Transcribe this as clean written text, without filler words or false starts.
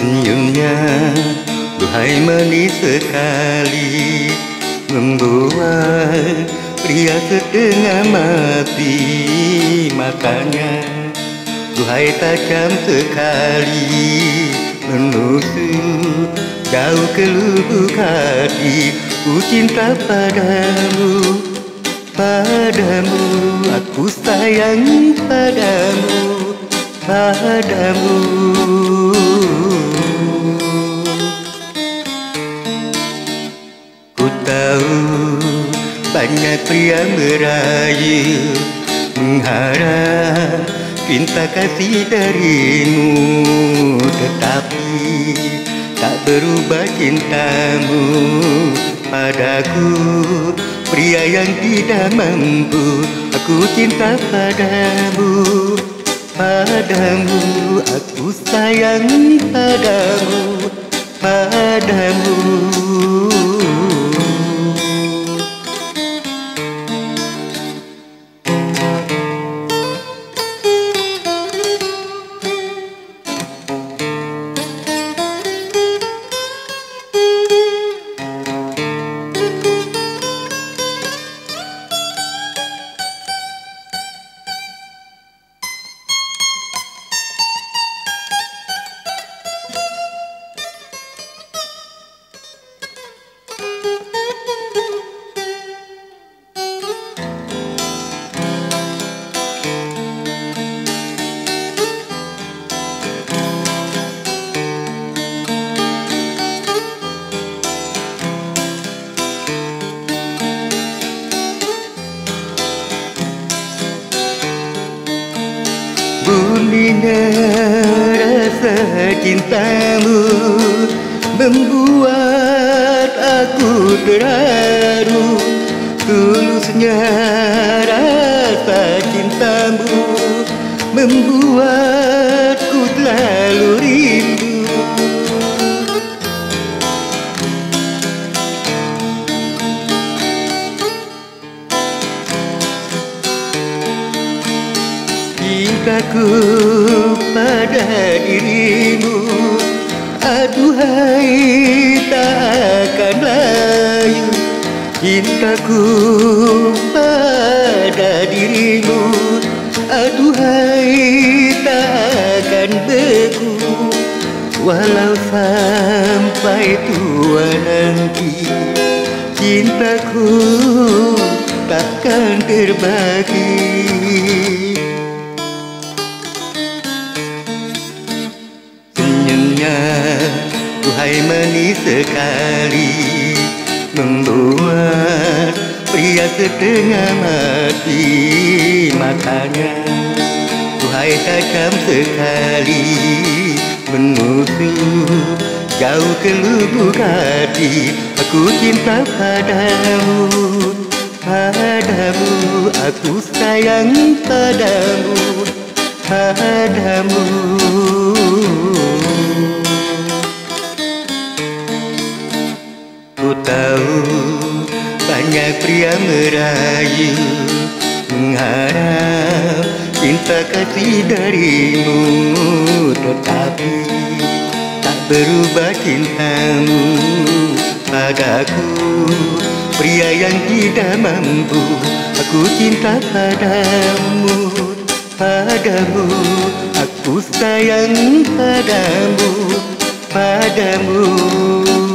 Senyumnya duhai manis sekali, membuat pria setengah mati. Matanya duhai tajam sekali, menusuk jauh ke lubuk hati. Ku cinta padamu, padamu, aku sayang padamu, padamu. Ku tahu banyak pria merayu, mengharap cinta kasih darimu, tetapi tak berubah cintamu padaku, pria yang tidak mampu. Aku cinta padamu, padamu, aku sayang padamu, padamu. Bunyinya rasa cintamu membuat aku terharu. Tulusnya rasa cintamu membuatku selalu rindu. Cintaku pada dirimu, aduhai tak akan layu. Cintaku pada dirimu, aduhai tak akan beku. Walau sampai tua nanti, cintaku takkan terbagi. Duhai manis sekali, membuat pria setengah mati. Matanya duhai tajam sekali, menusuk jauh ke lubuk hati. Aku cinta padamu, padamu, aku sayang padamu, padamu. Ku tahu banyak pria merayu, mengharap cinta kasih darimu, tetapi tak berubah cintamu padaku, pria yang tidak mampu. Aku cinta padamu, padamu, aku sayang padamu, padamu.